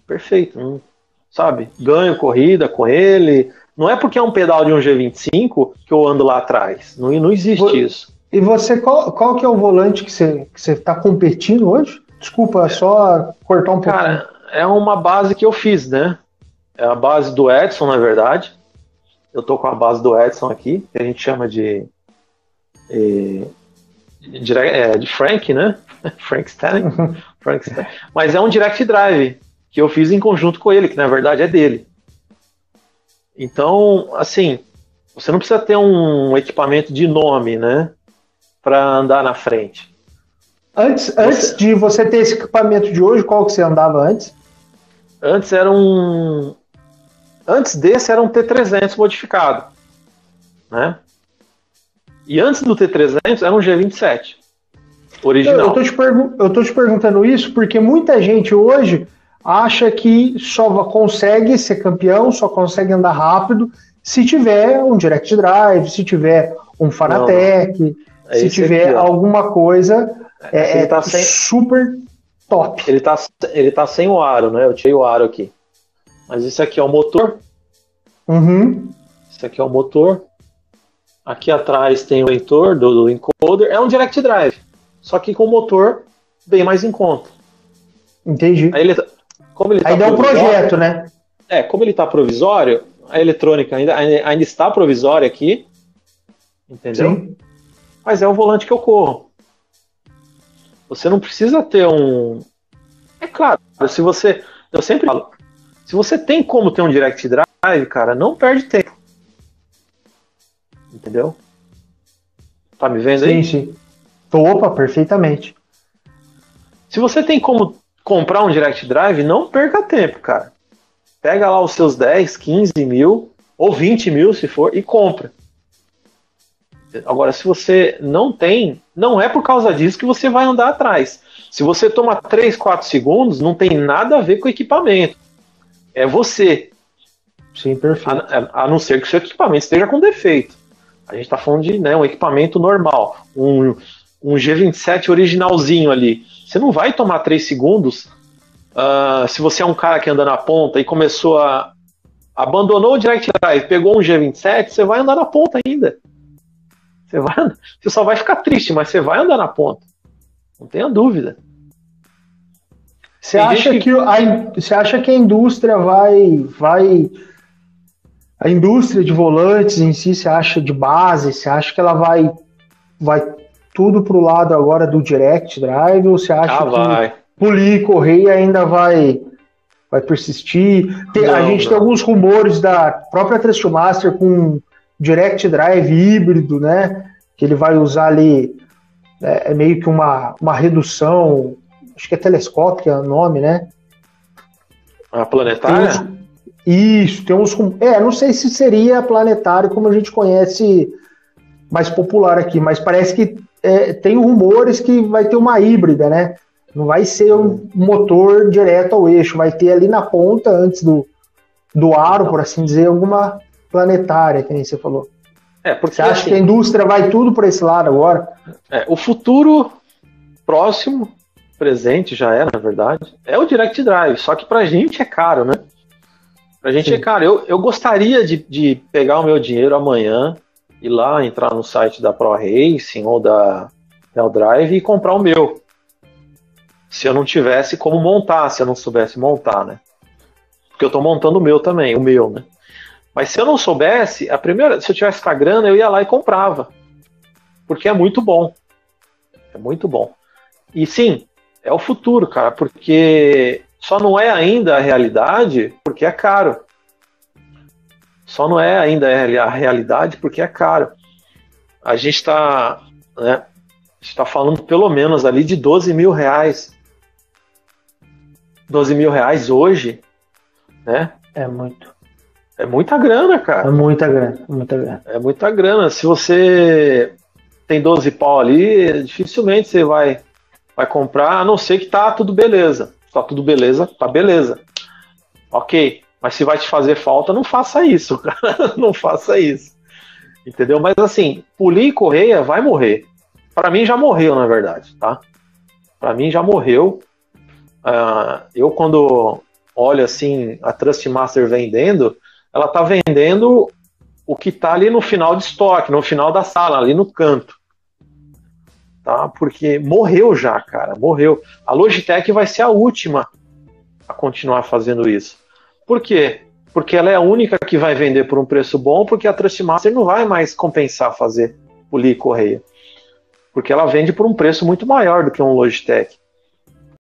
perfeito, não, sabe? Ganho corrida com ele. Não é porque é um pedal de um G25 que eu ando lá atrás. Não, não existe isso. E você, qual que é o volante que você está competindo hoje? Desculpa, só cortar um pouco. Cara, é uma base que eu fiz, né? É a base do Edson, na verdade. Eu tô com a base do Edson aqui, que a gente chama de Frank, né? Frank Stanley. Mas é um direct drive que eu fiz em conjunto com ele, que na verdade é dele. Então, assim, você não precisa ter um equipamento de nome, né? Para andar na frente. Antes de você ter esse equipamento de hoje, qual que você andava antes? Antes desse era um T300 modificado, né? E antes do T300 era um G27 original. Eu tô te perguntando isso porque muita gente hoje acha que só consegue ser campeão, só consegue andar rápido se tiver um Direct Drive, se tiver um Fanatec, se tiver aqui, alguma coisa tá super top. Ele tá sem o aro, né? Eu tirei o aro aqui. Mas esse aqui é o motor. Uhum. Esse aqui é o motor. Aqui atrás tem o leitor do encoder. É um Direct Drive, só que com motor bem mais em conta. Entendi. Aí dá um projeto, né? Como ele está provisório, a eletrônica ainda está provisória aqui. Entendeu? Sim. Mas é o volante que eu corro. Você não precisa ter um... É claro, eu sempre falo, se você tem como ter um Direct Drive, cara, não perde tempo. Entendeu? Tá me vendo aí? Sim. Opa, perfeitamente. Se você tem como comprar um Direct Drive, não perca tempo, cara. Pega lá os seus 10, 15 mil, ou 20 mil se for, e compra. Agora, se você não tem, não é por causa disso que você vai andar atrás. Se você toma 3, 4 segundos, não tem nada a ver com o equipamento. É você. Sim, perfeito. A não ser que o seu equipamento esteja com defeito. A gente está falando de, né, um equipamento normal. Um G27 originalzinho ali. Você não vai tomar 3 segundos se você é um cara que anda na ponta e começou abandonou o Direct Drive, pegou um G27, você vai andar na ponta ainda. Você só vai ficar triste, mas você vai andar na ponta. Não tenha dúvida. Você acha que a indústria a indústria de volantes em si, você acha de base, você acha que ela vai tudo pro lado agora do Direct Drive, ou você acha que polir e correia ainda vai persistir? A gente tem alguns rumores da própria Trustmaster com Direct Drive híbrido, né? Que ele vai usar ali meio que uma redução, acho que é telescópica o nome, né? A planetária? Isso, tem uns... não sei se seria planetário como a gente conhece mais popular aqui, mas parece que tem rumores que vai ter uma híbrida, né? Não vai ser um motor direto ao eixo, vai ter ali na ponta, antes do aro, por assim dizer, alguma planetária, que nem você falou. Porque você acha assim, que a indústria vai tudo para esse lado agora? O futuro próximo, presente já na verdade, é o Direct Drive, só que pra gente é caro, né? Pra gente Sim. é caro. Eu gostaria de pegar o meu dinheiro amanhã, ir lá, entrar no site da Pro Racing ou da Real Drive e comprar o meu. Se eu não tivesse como montar, se eu não soubesse montar, né? Porque eu tô montando o meu também, né? Mas se eu não soubesse, se eu tivesse com a grana, eu ia lá e comprava. Porque é muito bom. É muito bom. E sim, é o futuro, cara, porque só não é ainda a realidade porque é caro. Só não é ainda a realidade porque é caro. A gente está falando pelo menos ali de 12 mil reais. 12 mil reais hoje, né? É muito. É muita grana, cara. É muita grana. É muita grana. Se você tem 12 pau ali, dificilmente você vai comprar, a não ser que tá tudo beleza. Tá tudo beleza, tá beleza. Ok, mas se vai te fazer falta, não faça isso, cara. Não faça isso. Entendeu? Mas assim, polir e correia vai morrer. Pra mim já morreu, na verdade, tá? Pra mim já morreu. Eu quando olha assim, a Trustmaster vendendo, ela está vendendo o que está ali no final de estoque, no final da sala, ali no canto. Tá? Porque morreu já, cara, morreu. A Logitech vai ser a última a continuar fazendo isso. Por quê? Porque ela é a única que vai vender por um preço bom, porque a Trustmaster não vai mais compensar fazer polir correia. Porque ela vende por um preço muito maior do que um Logitech.